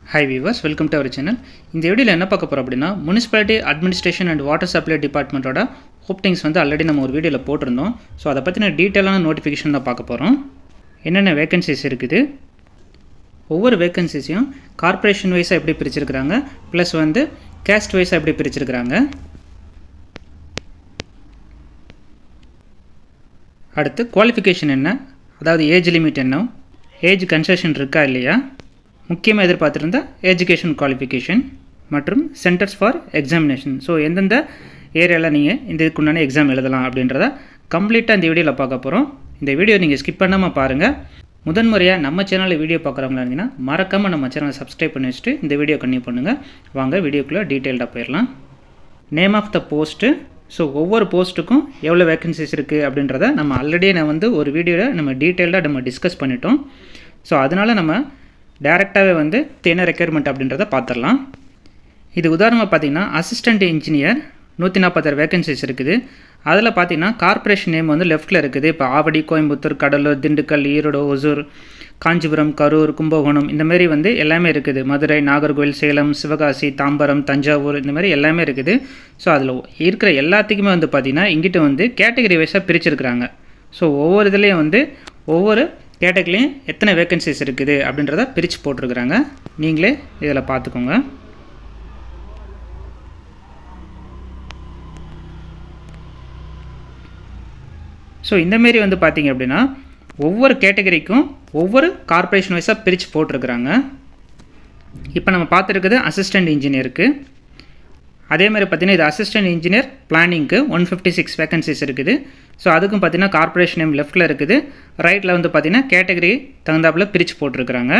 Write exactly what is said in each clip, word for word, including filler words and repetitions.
Hi viewers, welcome to our channel. இந்த வீடியோல என்ன பார்க்க போறோம் அப்படினா Municipality Administration and Water Supply Department ஓட ஓப்பனிங்ஸ் வந்து ஆல்ரெடி நம்ம ஒரு வீடியோல போட்டுருந்தோம். சோ அத பத்தின டீடைலான நோட்டிஃபிகேஷன் தான் பார்க்க போறோம். என்னென்ன வேகன்சிஸ் இருக்குது, ஒவ்வொரு வேகன்சிஸையும் கார்ப்பரேஷன் வைஸா எப்படி பிரிச்சிருக்காங்க, ப்ளஸ் வந்து காஸ்ட் வைஸா எப்படி பிரிச்சிருக்காங்க. அடுத்து குவாலிஃபிகேஷன் என்ன, அதாவது ஏஜ் லிமிட் என்ன, ஏஜ் கன்செஷன் இருக்கா இல்லையா, முக்கியமாக எதிர்பார்த்திருந்த எஜுகேஷன் குவாலிஃபிகேஷன் மற்றும் சென்டர்ஸ் ஃபார் எக்ஸாமினேஷன். ஸோ எந்தெந்த ஏரியாவில் நீங்கள் இந்த இதுக்குண்டான எக்ஸாம் எழுதலாம் அப்படின்றத கம்ப்ளீட்டாக இந்த வீடியோவில் பார்க்க போகிறோம். இந்த வீடியோ நீங்கள் ஸ்கிப் பண்ணாமல் பாருங்கள். முதன்முறையாக நம்ம சேனலில் வீடியோ பார்க்குறவங்களா இருந்தீங்கன்னா மறக்காமல் நம்ம சேனலை சப்ஸ்கிரைப் பண்ணி வச்சுட்டு இந்த வீடியோ கண்டினியூ பண்ணுங்கள். வாங்க வீடியோக்குள்ளே டீட்டெயில்டாக போயிடலாம். Name of the post, so ஒவ்வொரு போஸ்ட்டுக்கும் எவ்வளோ வேகன்சிஸ் இருக்குது அப்படின்றத நம்ம ஆல்ரெடி நான் வந்து ஒரு வீடியோவில் நம்ம டீட்டெயில்டாக நம்ம டிஸ்கஸ் பண்ணிட்டோம். ஸோ அதனால் நம்ம டேரெக்டாகவே வந்து என்ன ரெக்யர்மெண்ட் அப்படின்றத பார்த்துடலாம். இது உதாரணமாக பார்த்தீங்கன்னா அசிஸ்டண்ட் இன்ஜினியர் நூற்றி நாற்பத்தாறு வேகன்சிஸ் இருக்குது. அதில் பார்த்தீங்கன்னா கார்ப்பரேஷன் நேம் வந்து லெஃப்ட்டில் இருக்குது. இப்போ ஆவடி, கோயம்புத்தூர், கடலூர், திண்டுக்கல், ஈரோடு, ஒசூர், காஞ்சிபுரம், கரூர், கும்பகோணம் இந்த மாதிரி வந்து எல்லாமே இருக்குது. மதுரை, நாகர்கோவில், சேலம், சிவகாசி, தாம்பரம், தஞ்சாவூர் இந்த மாதிரி எல்லாமே இருக்குது. ஸோ அதில் இருக்கிற எல்லாத்துக்குமே வந்து பார்த்திங்கன்னா இங்கிட்ட வந்து கேட்டகரி வைஸாக பிரிச்சுருக்குறாங்க. ஸோ ஒவ்வொரு இதுலேயும் வந்து ஒவ்வொரு கேட்டகரிலையும் எத்தனை வேகன்சிஸ் இருக்குது அப்படின்றத பிரித்து போட்டிருக்கிறாங்க. நீங்களே இதில் பார்த்துக்கோங்க. ஸோ இந்தமாரி வந்து பார்த்திங்க அப்படின்னா ஒவ்வொரு கேட்டகரிக்கும் ஒவ்வொரு கார்ப்பரேஷன் வைஸாக பிரித்து போட்டிருக்கிறாங்க. இப்போ நம்ம பார்த்துருக்குது அசிஸ்டண்ட் இன்ஜினியருக்கு. அதே மாதிரி பார்த்தீங்கன்னா இது அசிஸ்டன்ட் இன்ஜினியர் பிளானிங்க்கு ஒன் ஃபிஃப்டி சிக்ஸ் வேகன்சிஸ் இருக்குது. ஸோ அதுக்கும் பார்த்தீங்கன்னா கார்ப்பரேஷன் நேம் லெஃப்ட்டில் இருக்குது. ரைட்டில் வந்து பார்த்தீங்கன்னா கேட்டகரி தகுந்தாப்பில் பிரித்து போட்டிருக்கிறாங்க.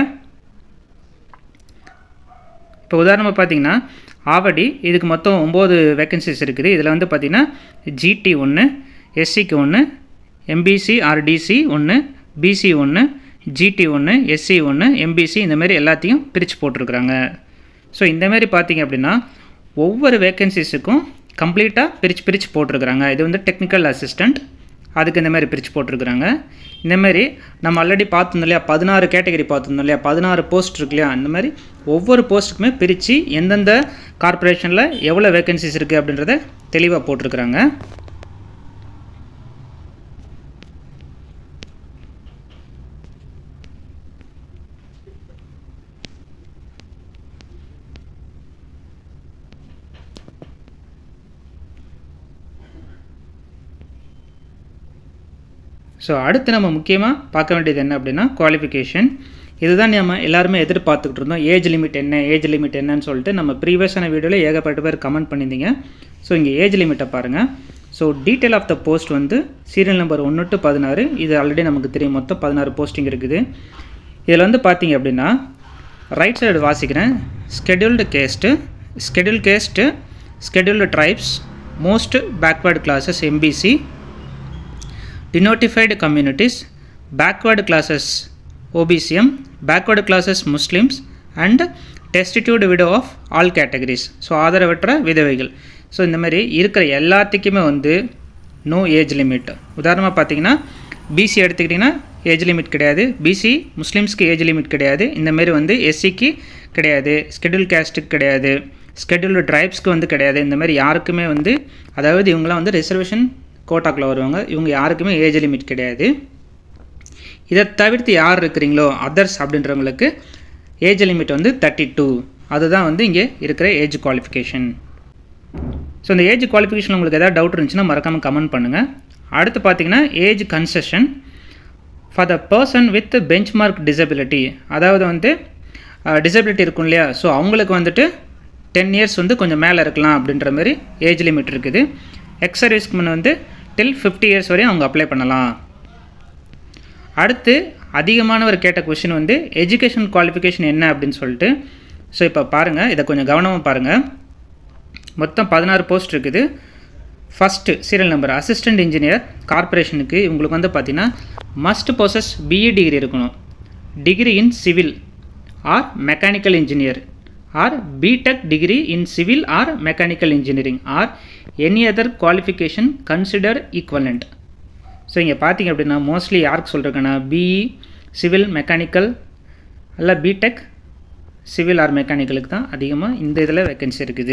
இப்போ உதாரணமாக பார்த்தீங்கன்னா ஆவடி, இதுக்கு மொத்தம் ஒம்பது வேகன்சிஸ் இருக்குது. இதில் வந்து பார்த்தீங்கன்னா ஜிடி ஒன்று, எஸ்சிக்கு ஒன்று, எம்பிசி ஆர்டிசி ஒன்று, பிசி ஒன்று, ஜிடி ஒன்று, எஸ்சி ஒன்று, எம்பிசி இந்தமாரி எல்லாத்தையும் பிரித்து போட்டிருக்கிறாங்க. ஸோ இந்தமாரி பார்த்தீங்க அப்படின்னா ஒவ்வொரு வேகன்சிஸுக்கும் கம்ப்ளீட்டாக பிரித்து பிரித்து போட்டிருக்கிறாங்க. இது வந்து டெக்னிக்கல் அசிஸ்டண்ட், அதுக்கு இந்த மாதிரி பிரித்து போட்டிருக்கிறாங்க. இந்தமாரி நம்ம ஆல்ரெடி பார்த்துருந்தோம் இல்லையா, பதினாறு கேட்டகரி பார்த்துருந்தோம் இல்லையா, பதினாறு போஸ்ட் இருக்கு இல்லையா, அந்த மாதிரி ஒவ்வொரு போஸ்ட்டுக்குமே பிரித்து எந்தெந்த கார்ப்பரேஷனில் எவ்வளோ வேகன்சிஸ் இருக்குது அப்படின்றத தெளிவாக போட்டிருக்கிறாங்க. ஸோ அடுத்து நம்ம முக்கியமாக பார்க்க வேண்டியது என்ன அப்படின்னா குவாலிஃபிகேஷன். இதுதான் நம்ம எல்லாருமே எதிர்பார்த்துக்கிட்டு இருந்தோம். ஏஜ் லிமிட் என்ன, ஏஜ் லிமிட் என்னன்னு சொல்லிட்டு நம்ம ப்ரீவியஸான வீடியோவில் ஏகப்பட்ட பேர் கமெண்ட் பண்ணியிருந்தீங்க. ஸோ இங்கே ஏஜ் லிமிட்டை பாருங்கள். So detail of the post வந்து சீரியல் நம்பர் ஒன்று டு பதினாறு, இது ஆல்ரெடி நமக்கு தெரியும். மொத்தம் பதினாறு போஸ்டிங் இருக்குது. இதில் வந்து பார்த்தீங்க அப்படின்னா ரைட் சைடு வாசிக்கிறேன். Scheduled caste, scheduled caste, scheduled tribes, most backward classes MBC, denotified communities, backward classes O B C M, backward classes Muslims and destitute widow of all categories. So ஆதரவற்ற விதவைகள். So இந்த மாதிரி இருக்கிற எல்லாத்துக்குமே வந்து no age limit. உதாரணமாக பார்த்தீங்கன்னா BC எடுத்துக்கிட்டிங்கன்னா ஏஜ் லிமிட் கிடையாது, பிசி முஸ்லீம்ஸ்க்கு ஏஜ் லிமிட் கிடையாது, இந்தமாரி வந்து எஸ்சிக்கு கிடையாது, ஸ்கெடியூல் கேஸ்ட்டுக்கு கிடையாது, ஸ்கெடியூல்டு ட்ரைப்ஸ்க்கு வந்து கிடையாது. இந்த மாதிரி யாருக்குமே வந்து, அதாவது இவங்களாம் வந்து ரிசர்வேஷன் கோட்டாக்கில் வருவாங்க, இவங்க யாருக்குமே ஏஜ் லிமிட் கிடையாது. இதை தவிர்த்து யார் இருக்கிறீங்களோ அதர்ஸ் அப்படின்றவங்களுக்கு ஏஜ் லிமிட் வந்து தேர்ட்டி டூ. அதுதான் வந்து இங்கே இருக்கிற ஏஜ் குவாலிஃபிகேஷன். ஸோ இந்த ஏஜ் குவாலிஃபிகேஷன் உங்களுக்கு எதாவது டவுட் இருந்துச்சுன்னா மறக்காமல் கமெண்ட் பண்ணுங்கள். அடுத்து பார்த்தீங்கன்னா age concession for the person with benchmark disability, அதாவது வந்து டிசபிலிட்டி இருக்கும் இல்லையா, ஸோ அவங்களுக்கு வந்துட்டு டென் இயர்ஸ் வந்து கொஞ்சம் மேலே இருக்கலாம் அப்படின்ற மாதிரி ஏஜ் லிமிட் இருக்குது. எக்ஸ் சர்வீஸ்க்கு முன்னே வந்து டில் ஃபிஃப்டி இயர்ஸ் வரையும் அவங்க அப்ளை பண்ணலாம். அடுத்து அதிகமானவர் கேட்ட கொஷின் வந்து எஜுகேஷன் குவாலிஃபிகேஷன் என்ன அப்படின்னு சொல்லிட்டு. ஸோ இப்போ பாருங்கள், இதை கொஞ்சம் கவனமாக பாருங்கள். மொத்தம் பதினாறு போஸ்ட் இருக்குது. First serial number assistant engineer கார்ப்பரேஷனுக்கு இவங்களுக்கு வந்து பார்த்திங்கன்னா மஸ்ட் பொசஸ் பிஇ டிகிரி இருக்கணும், degree in civil or mechanical engineer or BTech degree in civil or mechanical engineering or any other qualification consider equivalent. So இங்கே பார்த்தீங்க அப்படின்னா mostly யாருக்கு சொல்கிறேன்னா பிஇ, சிவில், மெக்கானிக்கல் அல்ல பிடெக் சிவில் ஆர் மெக்கானிக்கலுக்கு தான் அதிகமாக இந்த இதில் வேக்கன்சி இருக்குது.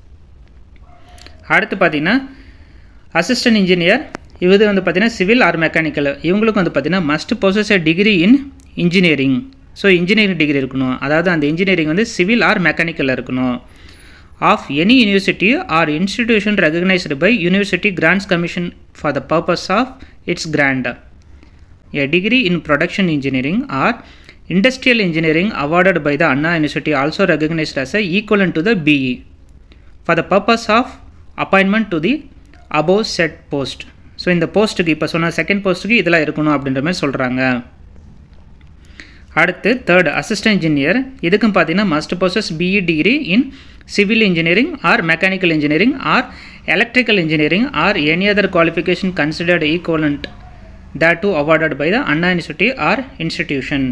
அடுத்து பார்த்திங்கன்னா அசிஸ்டன்ட் இன்ஜினியர், இது வந்து பார்த்திங்கன்னா சிவில் ஆர் மெக்கானிக்கல், இவங்களுக்கு வந்து பார்த்திங்கன்னா must possess a degree in engineering. So engineering degree இருக்கணும், அதாவது அந்த இன்ஜினியரிங் வந்து சிவில் ஆர் மெக்கானிக்கலில் இருக்கணும். Of any university or institution recognised by University Grants Commission for the purpose of its grant. A degree in production engineering or industrial engineering awarded by the Anna University also recognized as a equivalent to the B E for the purpose of appointment to the above said post. So இந்த போஸ்ட்டுக்கு இப்போ சொன்ன second போஸ்ட்டுக்கு இதெல்லாம் இருக்கணும் அப்படின்ற மாதிரி சொல்கிறாங்க. அடுத்து தேர்ட் அசிஸ்டன்ட் இன்ஜினியர், இதுக்கும் பார்த்தீங்கன்னா must possess BE degree in civil engineering or mechanical engineering or electrical engineering or any other qualification considered equivalent that too awarded by the Anna University or institution.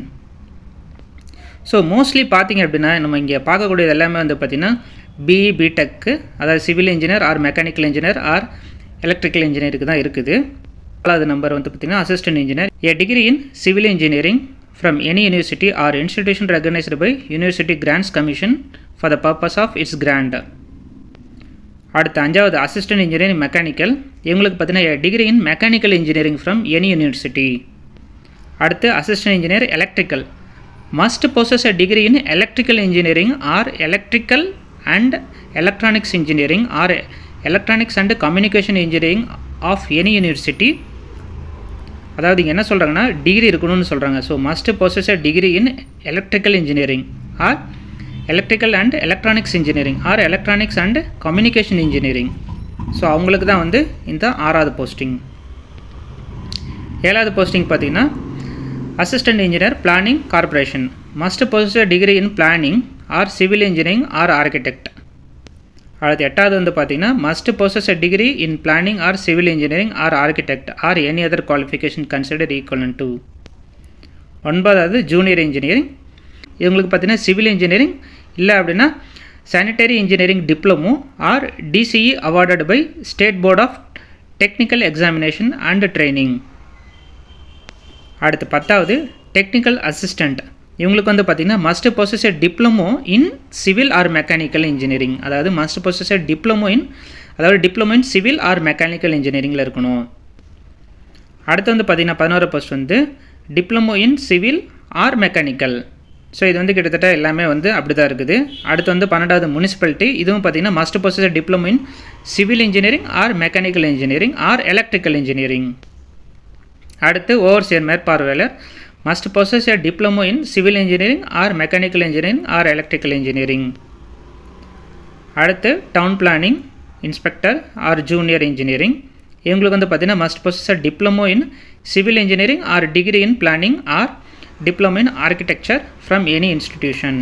So mostly பார்த்திங்க அப்படின்னா நம்ம இங்கே பார்க்கக்கூடியது எல்லாமே வந்து பார்த்திங்கன்னா பிஇ பிடெக்கு, அதாவது civil engineer or mechanical engineer or electrical இன்ஜினியருக்கு தான் இருக்குது. நாலாவது நம்பர் வந்து பார்த்திங்கன்னா assistant engineer, a degree in civil engineering from any university or institution recognised by University Grants Commission for the purpose of its grant. அடுத்து அஞ்சாவது assistant engineering mechanical, இவங்களுக்கு பார்த்தீங்கன்னா degree in mechanical engineering from any university. அடுத்து assistant engineer electrical, must possess a degree in electrical engineering or electrical and electronics engineering or electronics and communication engineering of any university. அதாவது இங்கே என்ன சொல்கிறாங்கன்னா degree இருக்கணும்னு சொல்கிறாங்க. So must possess a degree in electrical engineering or electrical and electronics engineering or electronics and communication engineering. So அவங்களுக்கு தான் வந்து இந்த ஆறாவது போஸ்டிங். ஏழாவது போஸ்டிங் பார்த்திங்கன்னா assistant engineer planning corporation, must possess a degree in planning or civil engineering or architect. அடுத்து எட்டாவது வந்து பார்த்திங்கன்னா must possess a degree in planning or civil engineering or architect or any other qualification consider equivalent to. ஒன்பதாவது junior engineering, இவங்களுக்கு பார்த்திங்கன்னா civil engineering இல்லை அப்படின்னா sanitary engineering diploma or DCE awarded by state board of technical examination and training. அடுத்து பத்தாவது technical assistant, இவங்களுக்கு வந்து பார்த்திங்கன்னா must possess a diploma in civil or mechanical engineering, அதாவது must possess a diploma in அதாவது diploma in civil or mechanical இன்ஜினியரிங்கில் இருக்கணும். அடுத்து வந்து பார்த்திங்கன்னா பதினோரு போஸ்ட் வந்து diploma in civil or mechanical. So இது வந்து கிட்டத்தட்ட எல்லாமே வந்து அப்படி தான் இருக்குது. அடுத்து வந்து பன்னெண்டாவது முனிசிபாலிட்டி, இதுவும் பார்த்திங்கன்னா must possess a diploma in civil engineering or mechanical engineering or electrical engineering. அடுத்து ஓவர்சியர் மேற்பார்வையாளர், must possess a diploma in civil engineering or mechanical engineering or electrical engineering. அடுத்து town planning inspector or junior engineering, இவங்களுக்கு வந்து பார்த்திங்கன்னா must possess a diploma in civil engineering or degree in planning or diploma in architecture from any institution.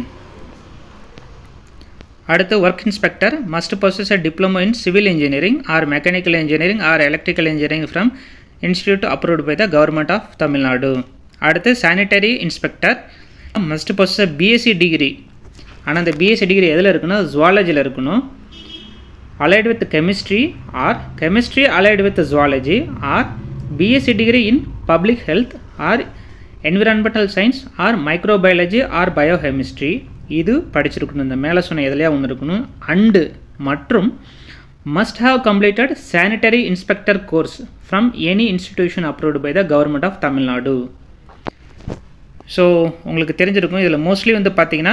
அடுத்து work inspector, must possess a diploma in civil engineering or mechanical engineering or electrical engineering from institute approved by the government of Tamil Nadu. அடுத்து sanitary inspector, must possess BSc degree, ஆனால் அந்த BSc degree எதில் இருக்குன்னா ஜுவாலஜியில் இருக்கணும். Allied with chemistry or chemistry allied with zoology or BSc degree in public health or environmental science or microbiology or biochemistry, இது படிச்சிருக்கணும். இந்த மேலே சொன்ன எதுலையா ஒன்று இருக்கணும். அண்டு மற்றும் must have completed sanitary inspector course from any institution approved by the government of Tamil Nadu. So உங்களுக்கு தெரிஞ்சிருக்கும், இதில் மோஸ்ட்லி வந்து பார்த்திங்கன்னா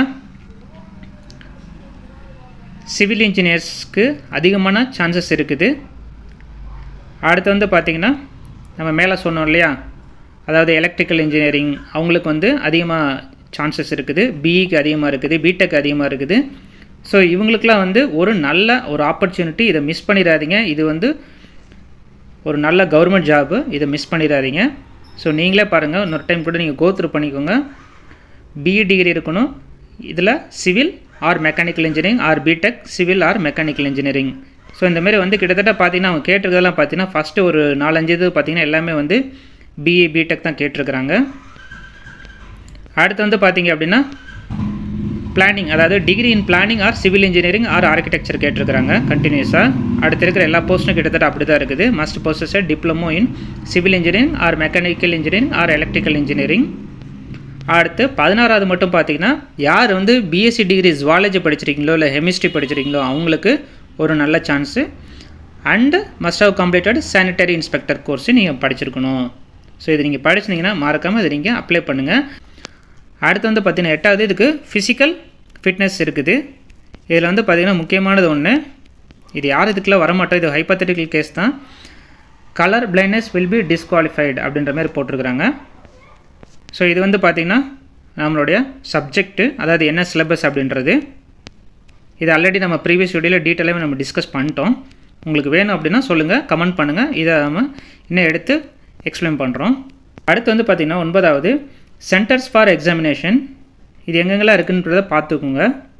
சிவில் இன்ஜினியர்ஸ்க்கு அதிகமான சான்சஸ் இருக்குது. அடுத்து வந்து பார்த்திங்கன்னா நம்ம மேலே சொன்னோம் இல்லையா, அதாவது எலக்ட்ரிக்கல் இன்ஜினியரிங் அவங்களுக்கு வந்து அதிகமாக சான்சஸ் இருக்குது, பிஇக்கு அதிகமாக இருக்குது, பிடெக் அதிகமாக இருக்குது. ஸோ இவங்களுக்கெலாம் வந்து ஒரு நல்ல ஒரு ஆப்பர்ச்சுனிட்டி, இதை மிஸ் பண்ணிடாதீங்க. இது வந்து ஒரு நல்ல கவர்மெண்ட் ஜாபு, இதை மிஸ் பண்ணிடாதீங்க. ஸோ நீங்களே பாருங்கள், இன்னொரு டைம் கூட நீங்கள் கோத்ரூ பண்ணிக்கோங்க. பிஇ டிகிரி இருக்கணும், இதில் civil or mechanical engineering or BTech civil or mechanical engineering. So இந்தமாரி வந்து கிட்டத்தட்ட பார்த்தீங்கன்னா அவங்க கேட்டிருக்கிறதெல்லாம் பார்த்தீங்கன்னா ஃபஸ்ட்டு ஒரு நாலஞ்சு இது பார்த்திங்கன்னா எல்லாமே வந்து பிஇ பிடெக் தான் கேட்டிருக்கிறாங்க. அடுத்து வந்து பார்த்திங்க அப்படின்னா பிளானிங், அதாவது degree in planning or civil engineering or architecture கேட்டிருக்கிறாங்க கண்டினியூஸாக. அடுத்து இருக்கிற எல்லா போஸ்ட்டும் கிட்டத்தட்ட அப்படி தான் இருக்குது. Must possess diploma in civil engineering or mechanical engineering or electrical engineering. அடுத்து பதினாறாவது மட்டும் பார்த்தீங்கன்னா யார் வந்து பிஎஸ்சி டிகிரி ஜுவாலஜி படிச்சிருக்கீங்களோ இல்லை கெமிஸ்ட்ரி படிச்சிருக்கீங்களோ அவங்களுக்கு ஒரு நல்ல chance. And must have completed sanitary inspector course நீங்கள் படிச்சிருக்கணும். ஸோ இது நீங்கள் படிச்சிருந்தீங்கன்னா மறக்காமல் இது நீங்கள் அப்ளை பண்ணுங்கள். அடுத்து வந்து பார்த்திங்கன்னா எட்டாவது இதுக்கு ஃபிசிக்கல் ஃபிட்னஸ் இருக்குது. இதில் வந்து பார்த்திங்கன்னா முக்கியமானது ஒன்று, இது யார் இதுக்குள்ளே வரமாட்டோம், இது ஹைப்போதெட்டிக்கல் கேஸ் தான். Colour blindness will be disqualified அப்படின்ற மாதிரி போட்டிருக்கிறாங்க. ஸோ இது வந்து பார்த்திங்கன்னா நம்மளுடைய சப்ஜெக்ட்டு, அதாவது என்ன சிலபஸ் அப்படின்றது. இது ஆல்ரெடி நம்ம ப்ரீவியஸ் வீடியோவில் டீட்டெயிலாகவே நம்ம டிஸ்கஸ் பண்ணிட்டோம். உங்களுக்கு வேணும் அப்படின்னா சொல்லுங்கள், கமெண்ட் பண்ணுங்கள், இதை நம்ம இன்னும் எடுத்து எக்ஸ்பிளைன் பண்ணுறோம். அடுத்து வந்து பார்த்திங்கன்னா ஒன்பதாவது சென்டர்ஸ் ஃபார் எக்ஸாமினேஷன். இது எங்கெங்கெல்லாம் இருக்குன்றதை பார்த்துக்குங்க.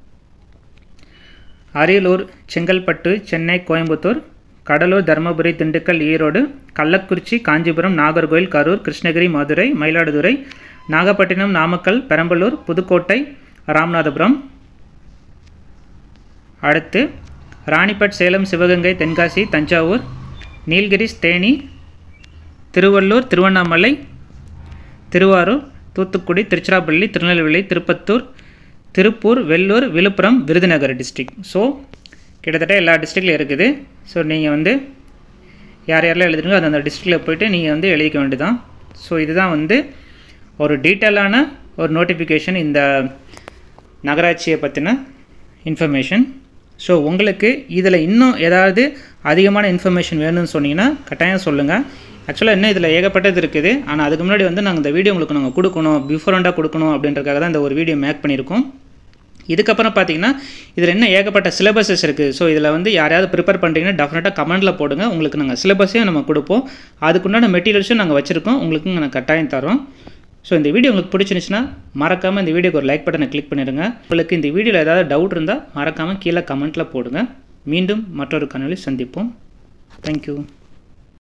அரியலூர், செங்கல்பட்டு, சென்னை, கோயம்புத்தூர், கடலூர், தருமபுரி, திண்டுக்கல், ஈரோடு, கள்ளக்குறிச்சி, காஞ்சிபுரம், நாகர்கோவில், கரூர், கிருஷ்ணகிரி, மதுரை, மயிலாடுதுறை, நாகப்பட்டினம், நாமக்கல், பெரம்பலூர், புதுக்கோட்டை, ராமநாதபுரம். அடுத்து ராணிப்பட், சேலம், சிவகங்கை, தென்காசி, தஞ்சாவூர், நீலகிரிஸ், தேனி, திருவள்ளூர், திருவண்ணாமலை, திருவாரூர், தூத்துக்குடி, திருச்சிராப்பள்ளி, திருநெல்வேலி, திருப்பத்தூர், திருப்பூர், வெள்ளூர், விழுப்புரம், விருதுநகர் டிஸ்ட்ரிக்ட். ஸோ கிட்டத்தட்ட எல்லா டிஸ்ட்ரிக்டில் இருக்குது. ஸோ நீங்கள் வந்து யார் யாரெல்லாம் எழுதுறீங்களோ அந்த அந்த டிஸ்ட்ரிக்டில் போய்ட்டு நீங்கள் வந்து எழுதிக்க வேண்டியதான். ஸோ இதுதான் வந்து ஒரு டீட்டெயிலான ஒரு நோட்டிஃபிகேஷன் இந்த நகராட்சியை பற்றின இன்ஃபர்மேஷன். ஸோ உங்களுக்கு இதில் இன்னும் ஏதாவது அதிகமான இன்ஃபர்மேஷன் வேணும்னு சொன்னீங்கன்னா கட்டாயம் சொல்லுங்கள். ஆக்சுவலாக இன்னும் இதில் ஏகப்பட்டது இருக்குது. ஆனால் அதுக்கு முன்னாடி வந்து நாங்கள் இந்த வீடியோ உங்களுக்கு நாங்கள் கொடுக்கணும், பிஃபோரண்டாக கொடுக்கணும் அப்படின்றதுக்காக தான் இந்த ஒரு வீடியோ மேக் பண்ணியிருக்கோம். இதுக்கப்புறம் பார்த்தீங்கன்னா இதில் என்ன ஏகப்பட்ட சிலபஸஸ் இருக்குது. ஸோ இதில் வந்து யாரையாவது ப்ரிப்பேர் பண்ணுறீங்கன்னா டெஃபினட்டாக கமெண்ட்டில் போடுங்க. உங்களுக்கு நாங்கள் சிலபஸையும் நம்ம கொடுப்போம், அதுக்குண்டான மெட்டீரியல்ஸும் நாங்கள் வச்சுருக்கோம், உங்களுக்கு நாங்கள் கட்டாயம் தரோம். ஸோ இந்த வீடியோ உங்களுக்கு பிடிச்சிருந்துச்சுன்னா மறக்காமல் இந்த வீடியோக்கு ஒரு லைக் பட்டனை கிளிக் பண்ணிடுங்க. உங்களுக்கு இந்த வீடியோவில் ஏதாவது டவுட் இருந்தால் மறக்காமல் கீழே கமெண்ட்டில் போடுங்க. மீண்டும் மற்றொரு காணொளியில் சந்திப்போம். தேங்க்யூ.